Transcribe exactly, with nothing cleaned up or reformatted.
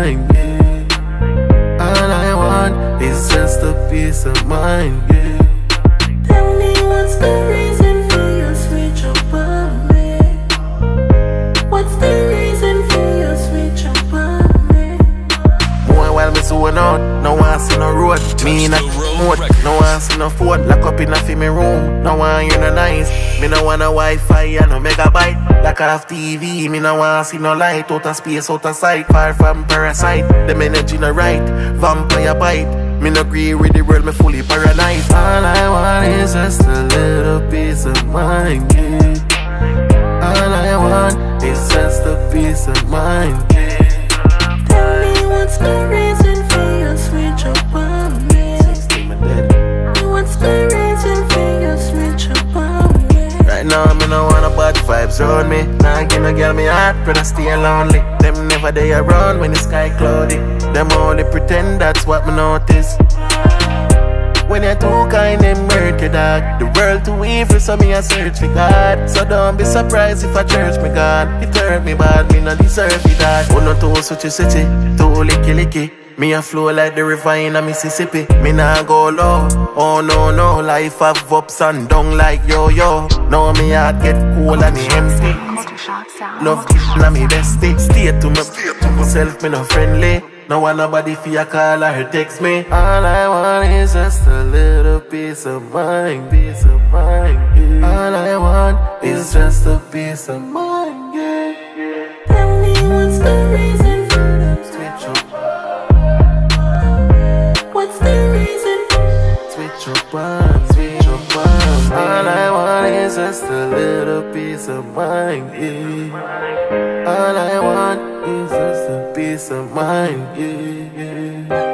mind, yeah. All I want is just a peace of mind, yeah. Tell me what's the reason for your switch up on me? What's the reason for your switch up on me? More while me zone out, no one see no road. Me in a mode, no one see no phone. Lock up in a fi me room, no one hear no nice. Me no want a Wi-Fi and no megabyte. Lock off T V, me no want see no light. Out of space, out of sight, far from parasite. Them energy no right, vampire bite. Me no agree with the world, me fully paranoid. All I want is just a little peace of mind, yeah. All I want is just a peace of mind, yeah. Tell me what's the reason for your switch up on me? What's the reason for your switch up on me? Right now, me no want no bad vibes around me. Nah, give no girl me heart, but I stay lonely. Them never they around when the sky cloudy. Them only pretend that's what me notice. When you're too kind, them hurt you, dog. The world too evil, so me a search for God. So don't be surprised if I church me God. It hurt me bad, me no deserve it, dog. Oh no, too such a city, too licky licky. Me a flow like the river in a Mississippi. Me nah go low, oh no no. Life have ups and down like yo-yo. Now me heart get cold and it empty. Love na me bestie. Stay to me, to myself, me no friendly. No want nobody fi a call or text me. All I want is just a little peace of mind, peace of mind, yeah. All I want is just a peace of mind, yeah. Tell me what's the reason for them Switch up, What's the reason? switch up on, switch up on. All I want is just a little peace of mind, yeah. All I want is just a peace of mind, yeah, yeah.